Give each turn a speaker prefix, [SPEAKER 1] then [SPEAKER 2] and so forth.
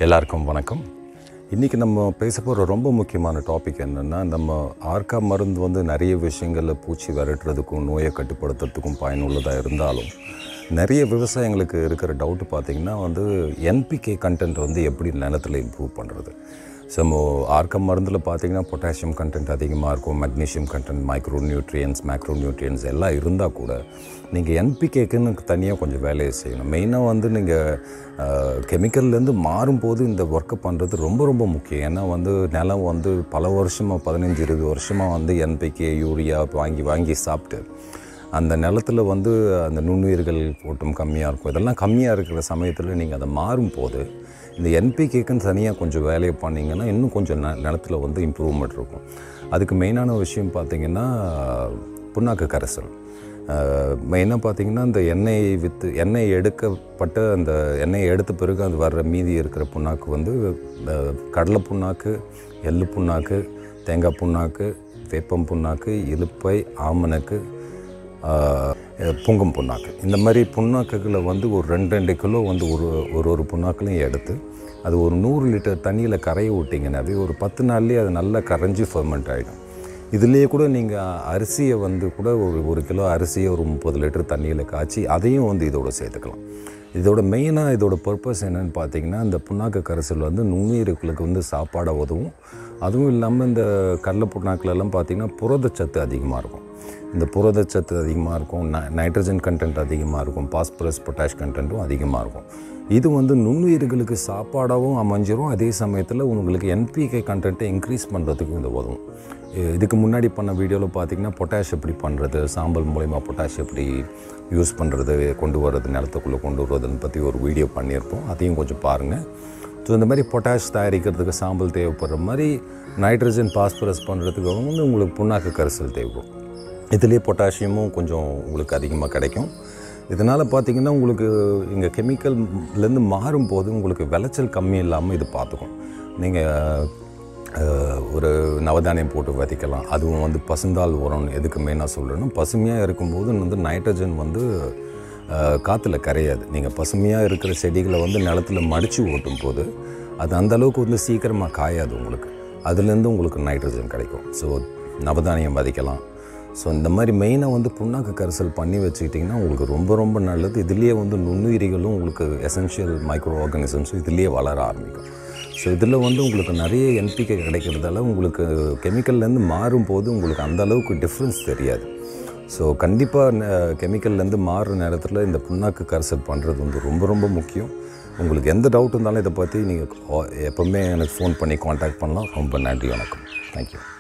[SPEAKER 1] எல்லாருக்கும் வணக்கம். இன்றைக்கி நம்ம பேச போகிற ரொம்ப முக்கியமான டாபிக் என்னென்னா, நம்ம ஆர்கா மருந்து வந்து நிறைய விஷயங்களில் பூச்சி விரட்டுறதுக்கும் நோயை கட்டுப்படுத்துறதுக்கும் பயனுள்ளதாக இருந்தாலும், நிறைய விவசாயிங்களுக்கு இருக்கிற டவுட்டு பார்த்திங்கன்னா வந்து என்பிகே கண்டென்ட் வந்து எப்படி நிலத்தில் இம்ப்ரூவ் பண்ணுறது. ஸோ ஆர்கா மருந்தில் பார்த்திங்கன்னா பொட்டாசியம் கண்டென்ட் அதிகமாக இருக்கும், magnesium content, micro nutrients, macro nutrients எல்லாம் இருந்தால் கூட நீங்கள் என்பிகேக்குன்னு தனியாக கொஞ்சம் வேலையை செய்யணும். மெயினாக வந்து நீங்கள் கெமிக்கல்லேருந்து மாறும்போது இந்த ஒர்க்கை பண்ணுறது ரொம்ப ரொம்ப முக்கியம். ஏன்னா வந்து நிலம் வந்து பல வருஷமாக 15-20 வருஷமாக வந்து என்பிகே யூரியா வாங்கி சாப்பிட்டு அந்த நிலத்தில் வந்து அந்த நுண்ணுயிர்கள் கூட்டம் கம்மியாக இருக்கும். இதெல்லாம் கம்மியாக இருக்கிற சமயத்தில் நீங்கள் அதை மாறும்போது இந்த என்பிகேக்குன்னு தனியாக கொஞ்சம் வேலையை பண்ணிங்கன்னா இன்னும் கொஞ்சம் நிலத்தில் வந்து இம்ப்ரூவ்மெண்ட் இருக்கும். அதுக்கு மெயினான விஷயம் பார்த்திங்கன்னா புண்ணாக்கு கரைசல். மெயினாக பார்த்திங்கன்னா இந்த எண்ணெய் எடுக்கப்பட்ட அந்த எண்ணெயை எடுத்த பிறகு அது வர்ற மீதி இருக்கிற புண்ணாக்கு வந்து கடலை புண்ணாக்கு, எள்ளு புண்ணாக்கு, தேங்காய் புண்ணாக்கு, வேப்பம் புண்ணாக்கு, இலுப்பை, ஆமணக்கு, புங்கம் புண்ணாக்கு, இந்த மாதிரி புண்ணாக்குகளை வந்து ஒரு 2 கிலோ வந்து ஒரு புண்ணாக்குலையும் எடுத்து அது ஒரு 100 லிட்டர் தண்ணியில் கரைய விட்டிங்கன்னாவே ஒரு 10 நாள்லேயே அது நல்லா கரைஞ்சி ஃபெர்மெண்ட் ஆகிடும். இதுலேயே கூட நீங்கள் அரிசியை வந்து கூட ஒரு கிலோ அரிசியை ஒரு 30 லிட்டர் தண்ணியில் காய்ச்சி அதையும் வந்து இதோடு சேர்த்துக்கலாம். இதோட மெயினாக இதோட பர்பஸ் என்னென்னு பார்த்தீங்கன்னா, இந்த புண்ணாக்கு கரைசல் வந்து நுண்ணுயிர்களுக்கு வந்து சாப்பாடாக உதவும். அதுவும் இல்லாமல் இந்த கடலை புண்ணாக்குலெல்லாம் பார்த்திங்கன்னா புரதச்சத்து அதிகமாக இருக்கும். இந்த புரதச்சத்து அதிகமாக இருக்கும், நைட்ரஜன் கண்டென்ட் அதிகமாக இருக்கும், பாஸ்பரஸ், பொட்டாஷ் கண்டென்ட்டும் அதிகமாக இருக்கும். இது வந்து நுண்ணுயிர்களுக்கு சாப்பாடாகவும் அமைஞ்சிரும். அதே சமயத்தில் உங்களுக்கு என்பிகே கண்டென்ட்டை இன்க்ரீஸ் பண்ணுறதுக்கு இந்த உதவும். இதுக்கு முன்னாடி பண்ண வீடியோவில் பார்த்திங்கன்னா பொட்டாஷ் எப்படி பண்ணுறது, சாம்பல் மூலயமா பொட்டாஷ் எப்படி யூஸ் பண்ணுறது, கொண்டு வர்றது, நிலத்துக்குள்ளே கொண்டு வருவதுன்னு பற்றி ஒரு வீடியோ பண்ணியிருப்போம். அதையும் கொஞ்சம் பாருங்கள். ஸோ இந்த மாதிரி பொட்டாஷ் தயாரிக்கிறதுக்கு சாம்பல் தேவைப்படுற மாதிரி நைட்ரஜன், பாஸ்பரஸ் பண்ணுறதுக்கு வந்து உங்களுக்கு புண்ணாக்கு கரைசல் தேவைப்படும். இதுலேயே பொட்டாசியமும் கொஞ்சம் உங்களுக்கு அதிகமாக கிடைக்கும். இதனால் பார்த்திங்கன்னா உங்களுக்கு இங்கே கெமிக்கல்லேருந்து மாறும்போது உங்களுக்கு விளைச்சல் கம்மி இல்லாமல் இது பார்த்துக்கும். நீங்கள் ஒரு நவதானியம் போட்டு விதைக்கலாம். அதுவும் வந்து பசுந்தாள் உரம் எதுக்கு மெயினாக சொல்கிறேன்னா, பசுமையாக இருக்கும்போது வந்து நைட்ரஜன் வந்து காற்றுல கரையாது. நீங்கள் பசுமையாக இருக்கிற செடிகளை வந்து நிலத்தில் மடித்து ஓட்டும் போது அது அந்தளவுக்கு வந்து சீக்கிரமாக காயாது. உங்களுக்கு அதுலேருந்து உங்களுக்கு நைட்ரஜன் கிடைக்கும். ஸோ நவதானியம் விதைக்கலாம். ஸோ இந்த மாதிரி மெயினாக வந்து புண்ணாக்கு கரைசல் பண்ணி வச்சுக்கிட்டிங்கன்னா உங்களுக்கு ரொம்ப ரொம்ப நல்லது. இதுலேயே வந்து நுண்ணுயிரிகளும் உங்களுக்கு எசென்ஷியல் மைக்ரோ ஆர்கானிசம்ஸும் இதுலேயே வளர ஆரம்பிக்கும். ஸோ இதில் வந்து உங்களுக்கு நிறைய என்பிகே கிடைக்கிறதால உங்களுக்கு கெமிக்கல்லேருந்து மாறும்போது உங்களுக்கு அந்தளவுக்கு டிஃப்ரென்ஸ் தெரியாது. ஸோ கண்டிப்பாக கெமிக்கல்லேருந்து மாறுற நேரத்தில் இந்த புண்ணாக்கு கரைசல் பண்ணுறது வந்து ரொம்ப ரொம்ப முக்கியம். உங்களுக்கு எந்த டவுட் இருந்தாலும் இதை பற்றி நீங்கள் எப்போவுமே எனக்கு ஃபோன் பண்ணி காண்டாக்ட் பண்ணலாம். ரொம்ப நன்றி, வணக்கம், தேங்க்யூ.